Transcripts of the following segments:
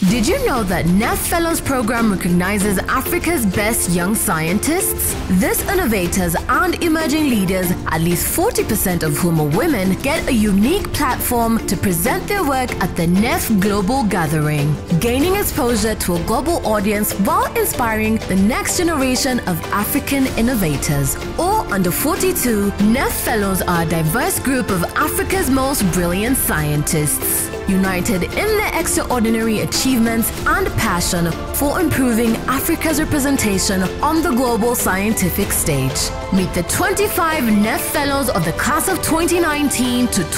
Did you know that NEF Fellows program recognizes Africa's best young scientists? This innovators and emerging leaders, at least 40% of whom are women, get a unique platform to present their work at the NEF Global Gathering, gaining exposure to a global audience while inspiring the next generation of African innovators. All under 42, NEF Fellows are a diverse group of Africa's most brilliant scientists, united in their extraordinary achievements and passion for improving Africa's representation on the global scientific stage. Meet the 25 NEF Fellows of the class of 2019 to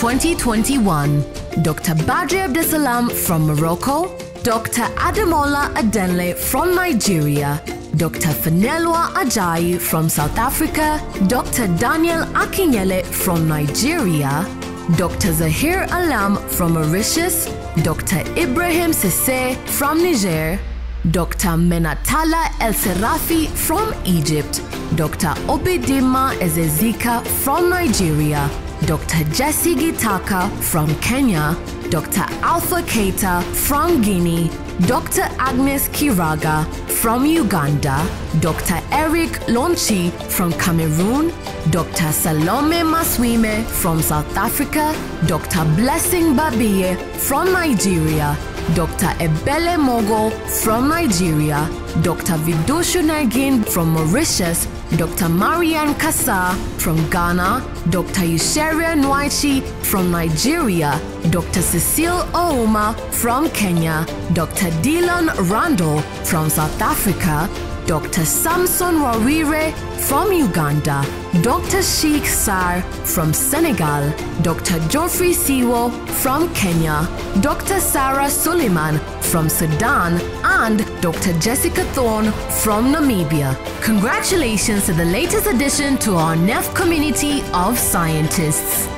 2021. Dr. Badri Abdesalam from Morocco, Dr. Ademola Adenle from Nigeria, Dr. Fenelwa Ajayi from South Africa, Dr. Daniel Akinyele from Nigeria, Dr. Zahir Alam from Mauritius, Dr. Ibrahim Sisse from Niger, Dr. Menatala El Serafi from Egypt, Dr. Obedima Ezezika from Nigeria, Dr. Jesse Gitaka from Kenya, Dr. Alpha Keita from Guinea, Dr. Agnes Kiraga from Uganda, Dr. Eric Lonchi from Cameroon, Dr. Salome Maswime from South Africa, Dr. Blessing Babiye from Nigeria, Dr. Ebele Mogo from Nigeria, Dr. Vidushu Nagin from Mauritius, Dr. Marianne Kassa from Ghana, Dr. Yusheria Nwaichi from Nigeria, Dr. Cecile Ouma from Kenya, Dr. Dylan Randall from South Africa, Dr. Samson Wawire from Uganda, Dr. Sheikh Sar from Senegal, Dr. Geoffrey Siwo from Kenya, Dr. Sarah Suleiman from Sudan, and Dr. Jessica Thorne from Namibia. Congratulations to the latest addition to our NEF community of scientists.